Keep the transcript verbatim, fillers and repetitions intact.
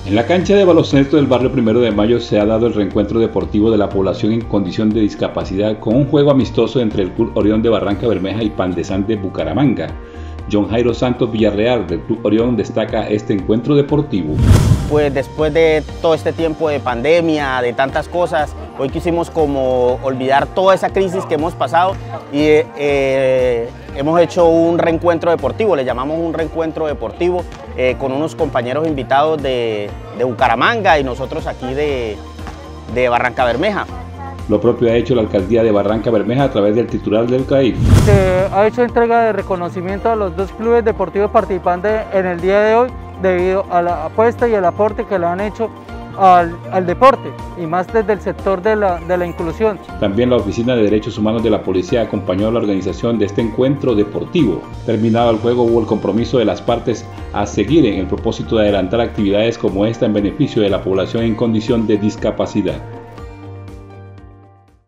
En la cancha de baloncesto del barrio Primero de Mayo se ha dado el reencuentro deportivo de la población en condición de discapacidad con un juego amistoso entre el Club Orión de Barrancabermeja y Pandesán de Bucaramanga. John Jairo Santos Villarreal del Club Orión destaca este encuentro deportivo. Pues después de todo este tiempo de pandemia, de tantas cosas, hoy quisimos como olvidar toda esa crisis que hemos pasado y eh, hemos hecho un reencuentro deportivo, le llamamos un reencuentro deportivo eh, con unos compañeros invitados de, de Bucaramanga y nosotros aquí de, de Barrancabermeja. Lo propio ha hecho la alcaldía de Barrancabermeja a través del titular del C A I. Se ha hecho entrega de reconocimiento a los dos clubes deportivos participantes en el día de hoy debido a la apuesta y el aporte que le han hecho al, al deporte y más desde el sector de la, de la inclusión. También la Oficina de Derechos Humanos de la Policía acompañó a la organización de este encuentro deportivo. Terminado el juego hubo el compromiso de las partes a seguir en el propósito de adelantar actividades como esta en beneficio de la población en condición de discapacidad.